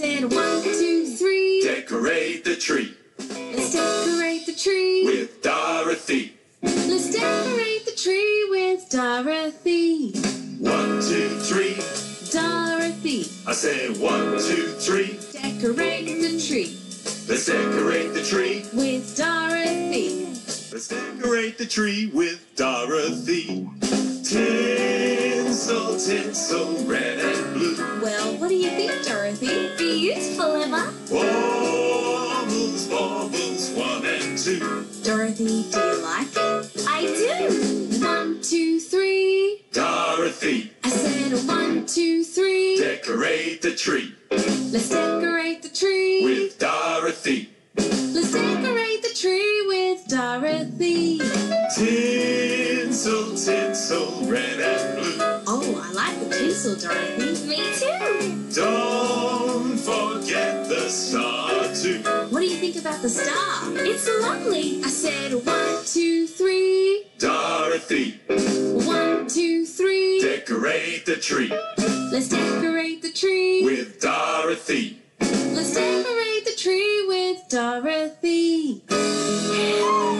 said 1, 2, 3. Decorate the tree. Let's decorate the tree with Dorothy. Let's decorate the tree with Dorothy. 1, 2, 3. Dorothy. I said 1, 2, 3. Decorate the tree. Let's decorate the tree with Dorothy. Let's decorate the tree with Dorothy. Tinsel, tinsel, red and blue. Well, what do you think, Dorothy? Beautiful, Emma. Baubles, baubles, 1 and 2. Dorothy, do you like it? I do. 1, 2, 3. Dorothy. I said 1, 2, 3. Decorate the tree. Let's decorate the tree with Dorothy. Let's decorate the tree with Dorothy. Tinsel, tinsel, red and blue. Oh, I like the tinsel, Dorothy. Me too. Don't forget the star too. What do you think about the star? It's lovely. I said 1, 2, 3. Dorothy. 1, 2, 3. Decorate the tree. Let's decorate the tree with Dorothy. Let's decorate the tree with Dorothy.